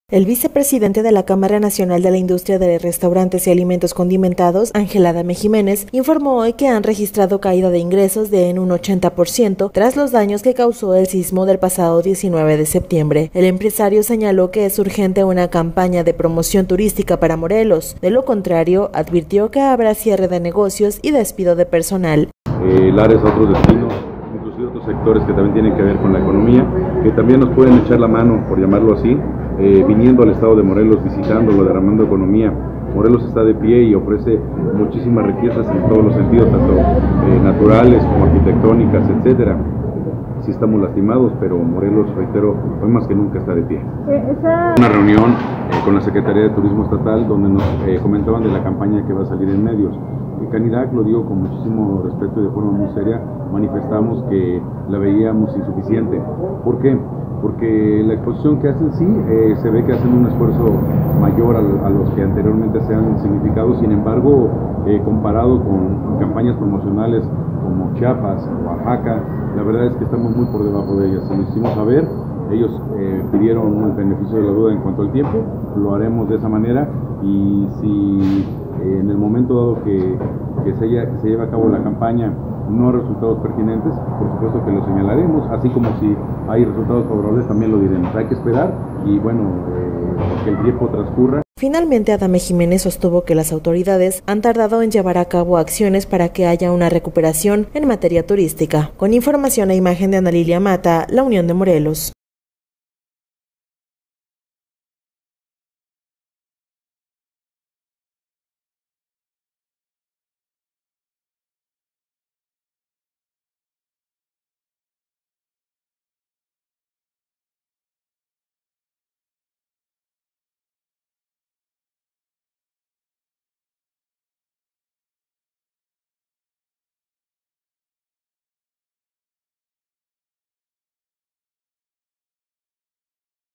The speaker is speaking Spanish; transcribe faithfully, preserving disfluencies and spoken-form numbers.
El vicepresidente de la Cámara Nacional de la Industria de Restaurantes y Alimentos Condimentados, Ángel Adame Jiménez, informó hoy que han registrado caída de ingresos de en un ochenta por ciento tras los daños que causó el sismo del pasado diecinueve de septiembre. El empresario señaló que es urgente una campaña de promoción turística para Morelos. De lo contrario, advirtió que habrá cierre de negocios y despido de personal. Eh, Lares a otros destinos, inclusive otros sectores que también tienen que ver con la economía, que también nos pueden echar la mano, por llamarlo así, eh, viniendo al estado de Morelos, visitándolo, derramando economía. Morelos está de pie y ofrece muchísimas riquezas en todos los sentidos, tanto eh, naturales como arquitectónicas, etcétera. Sí estamos lastimados, pero Morelos, reitero, hoy más que nunca está de pie. Una reunión eh, con la Secretaría de Turismo Estatal donde nos eh, comentaban de la campaña que va a salir en medios. En Canidac, lo digo con muchísimo respeto y de forma muy seria, manifestamos que la veíamos insuficiente. ¿Por qué? Porque la exposición que hacen sí, eh, se ve que hacen un esfuerzo mayor a, a los que anteriormente se han significado, sin embargo, eh, comparado con campañas promocionales como Chiapas, Oaxaca, la verdad es que estamos muy por debajo de ellas. Se lo hicimos saber, ellos eh, pidieron el beneficio de la duda en cuanto al tiempo, lo haremos de esa manera y si eh, en el momento dado que, que, se haya, que se lleve a cabo la campaña no hay resultados pertinentes, por supuesto que lo señalaremos, así como si hay resultados favorables también lo diremos. Hay que esperar y bueno, eh, que el tiempo transcurra. Finalmente, Adame Jiménez sostuvo que las autoridades han tardado en llevar a cabo acciones para que haya una recuperación en materia turística. Con información e imagen de Ana Lilia Mata, La Unión de Morelos.